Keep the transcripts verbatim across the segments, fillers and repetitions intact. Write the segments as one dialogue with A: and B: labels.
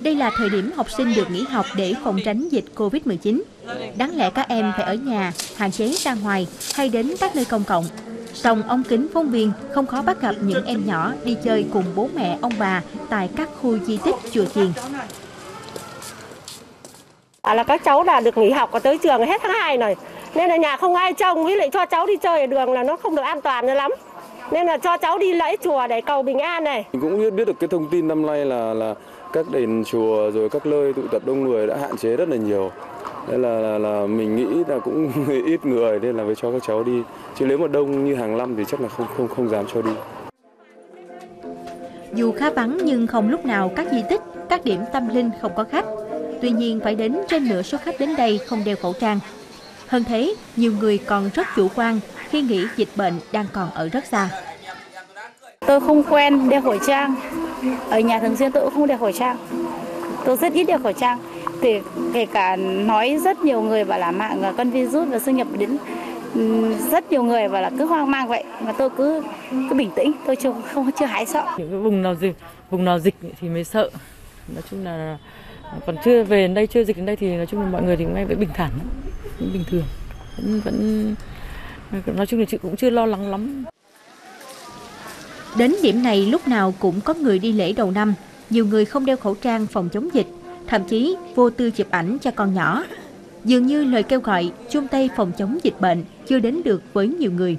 A: Đây là thời điểm học sinh được nghỉ học để phòng tránh dịch Covid mười chín. Đáng lẽ các em phải ở nhà, hạn chế ra ngoài hay đến các nơi công cộng. Song ống kính phóng viên không khó bắt gặp những em nhỏ đi chơi cùng bố mẹ ông bà tại các khu di tích chùa chiền.
B: À, là các cháu là được nghỉ học và tới trường hết tháng hai này. Nên là nhà không ai trông, với lại cho cháu đi chơi ở đường là nó không được an toàn lắm. Nên là cho cháu đi lễ chùa để cầu bình an này.
C: Mình cũng biết biết được cái thông tin năm nay là là các đền chùa rồi các nơi tụ tập đông người đã hạn chế rất là nhiều. Nên là, là, là mình nghĩ là cũng ít người nên là phải cho các cháu đi. Chứ nếu mà đông như hàng năm thì chắc là không không không dám cho đi.
A: Dù khá vắng nhưng không lúc nào các di tích, các điểm tâm linh không có khách. Tuy nhiên phải đến trên nửa số khách đến đây không đeo khẩu trang. Hơn thế, nhiều người còn rất chủ quan khi nghĩ dịch bệnh đang còn ở rất xa.
D: Tôi không quen đeo khẩu trang. Ở nhà thường xuyên tôi cũng không đeo khẩu trang. Tôi rất ít đeo khẩu trang. Thì kể cả nói rất nhiều người bảo là mạng con virus và xâm nhập đến rất nhiều người và là cứ hoang mang vậy, mà tôi cứ cứ bình tĩnh, tôi chưa không chưa hái sợ.
E: Những cái vùng nào dịch vùng nào dịch thì mới sợ. Nói chung là còn chưa về đến đây, chưa dịch đến đây thì nói chung là mọi người thì ngay vẫn bình thản, vẫn bình thường, vẫn vẫn nói chung là chị cũng chưa lo lắng lắm.
A: Đến điểm này lúc nào cũng có người đi lễ đầu năm, nhiều người không đeo khẩu trang phòng chống dịch, thậm chí vô tư chụp ảnh cho con nhỏ. Dường như lời kêu gọi chung tay phòng chống dịch bệnh chưa đến được với nhiều người.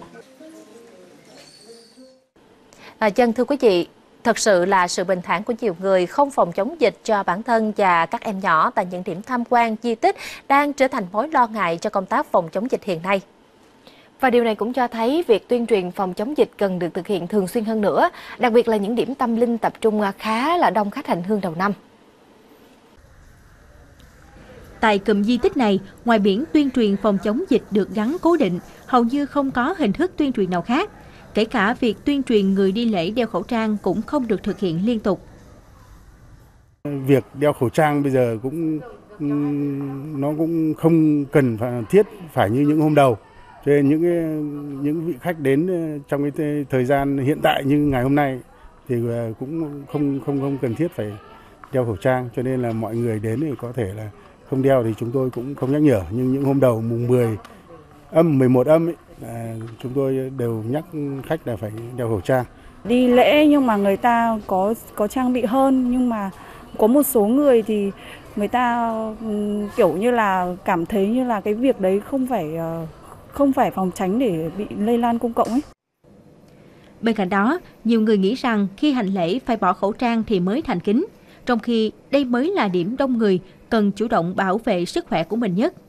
F: À, chân thưa quý vị, thật sự là sự bình thản của nhiều người không phòng chống dịch cho bản thân và các em nhỏ tại những điểm tham quan di tích đang trở thành mối lo ngại cho công tác phòng chống dịch hiện nay.
G: Và điều này cũng cho thấy việc tuyên truyền phòng chống dịch cần được thực hiện thường xuyên hơn nữa, đặc biệt là những điểm tâm linh tập trung khá là đông khách hành hương đầu năm.
A: Tại cụm di tích này, ngoài biển tuyên truyền phòng chống dịch được gắn cố định, hầu như không có hình thức tuyên truyền nào khác. Kể cả việc tuyên truyền người đi lễ đeo khẩu trang cũng không được thực hiện liên tục.
H: Việc đeo khẩu trang bây giờ cũng nó cũng không cần phải thiết phải như những hôm đầu. Cho nên những những vị khách đến trong cái thời gian hiện tại như ngày hôm nay thì cũng không không không cần thiết phải đeo khẩu trang. Cho nên là mọi người đến thì có thể là không đeo thì chúng tôi cũng không nhắc nhở. Nhưng những hôm đầu mùng mười âm, mười một âm ấy, à, chúng tôi đều nhắc khách là phải đeo khẩu trang.
I: Đi lễ nhưng mà người ta có có trang bị hơn, nhưng mà có một số người thì người ta um, kiểu như là cảm thấy như là cái việc đấy không phải uh, không phải phòng tránh để bị lây lan công cộng ấy.
A: Bên cạnh đó, nhiều người nghĩ rằng khi hành lễ phải bỏ khẩu trang thì mới thành kính, trong khi đây mới là điểm đông người, cần chủ động bảo vệ sức khỏe của mình nhất.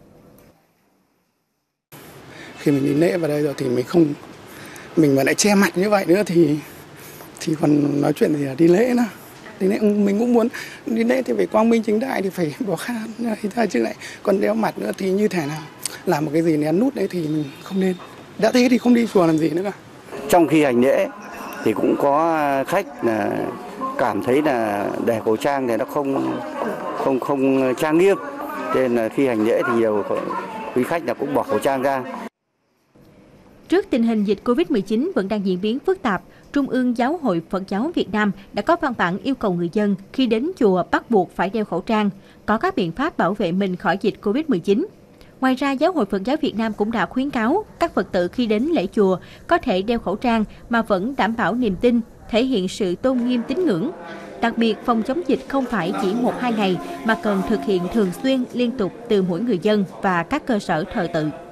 J: Khi mình đi lễ vào đây rồi thì mình không, mình mà lại che mặt như vậy nữa thì thì còn nói chuyện gì là đi lễ nữa. Đi lễ mình cũng muốn đi lễ thì phải quang minh chính đại thì phải bỏ khan ra chứ lại còn đeo mặt nữa thì như thế nào làm một cái gì nén nút đấy thì mình không nên. Đã thế thì không đi chùa làm gì nữa cả.
K: Trong khi hành lễ thì cũng có khách là cảm thấy là đeo khẩu trang thì nó không không không trang nghiêm, nên là khi hành lễ thì nhiều quý khách là cũng bỏ khẩu trang ra.
A: Trước tình hình dịch Covid mười chín vẫn đang diễn biến phức tạp, Trung ương Giáo hội Phật giáo Việt Nam đã có văn bản yêu cầu người dân khi đến chùa bắt buộc phải đeo khẩu trang, có các biện pháp bảo vệ mình khỏi dịch Covid mười chín. Ngoài ra, Giáo hội Phật giáo Việt Nam cũng đã khuyến cáo các Phật tử khi đến lễ chùa có thể đeo khẩu trang mà vẫn đảm bảo niềm tin, thể hiện sự tôn nghiêm tín ngưỡng. Đặc biệt, phòng chống dịch không phải chỉ một hai ngày mà cần thực hiện thường xuyên, liên tục từ mỗi người dân và các cơ sở thờ tự.